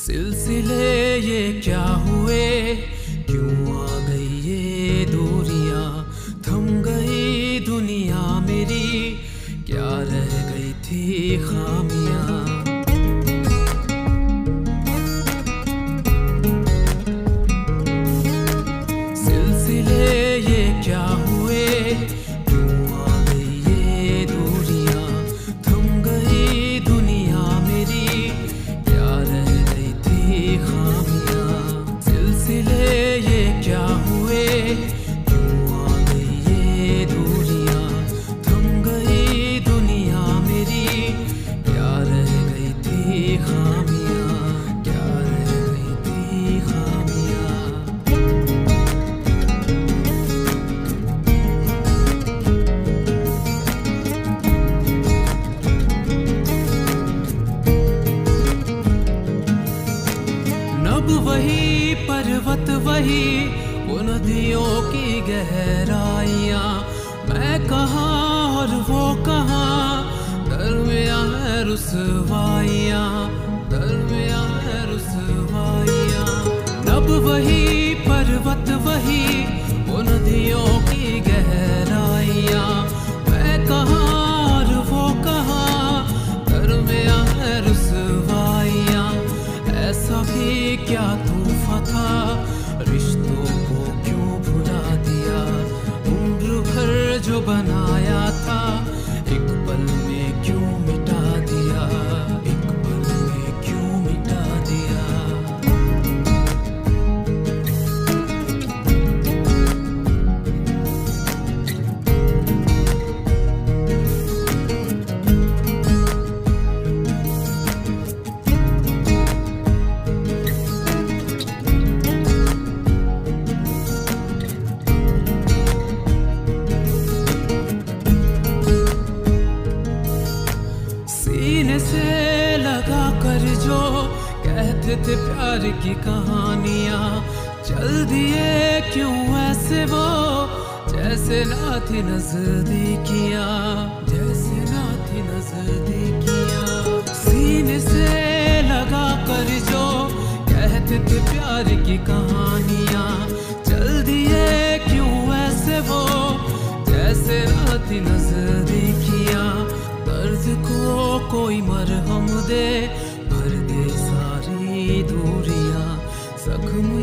सिलसिले ये क्या हुए, क्यों आ गई ये दूरियां, थम गई दुनिया मेरी, क्या रह गई थी खामियां। सिलसिले ये क्या हुए, क्यों आ गई ये दूरियां, थम गई दुनिया मेरी, क्या रह गई थी खामियां। सिलसिले ये क्या हुए, क्यों आ गई ये दूरियां, थम गई दुनिया मेरी, क्या रह गई थी खामियां, क्या रह गई थी खामियां। नब वही पर्वत वही, वो नदियों की गहराइयाँ, मैं कहाँ और वो कहाँ, दरमियाँ है रुसवाइयाँ, दरमियाँ है रुसवाइयाँ। नब वही पर्वत वही, वो नदियों की गहराइयाँ, मैं कहाँ और वो कहाँ, दरमियाँ है रुसवाइयाँ। ऐसा भी क्या तूफान था, रिश्तों को क्यों भुला दिया, उम्र भर जो बनाया था, एक पल में क्यों मिटा दिया, एक पल में क्यों मिटा दिया। सीने से लगा कर जो कहते थे प्यार की कहानियां, चल दिए क्यों ऐसे वो, जैसे ना थी नजदीकियां, जैसे ना थी नजदीकियां। सीने से लगा कर जो कहते थे प्यार की कहानियां, चल दिए क्यों ऐसे वो, जैसे ना थी नजदीकियां। दर्द को कोई मरहम दे, भर दे सारी दूरियां, जख्म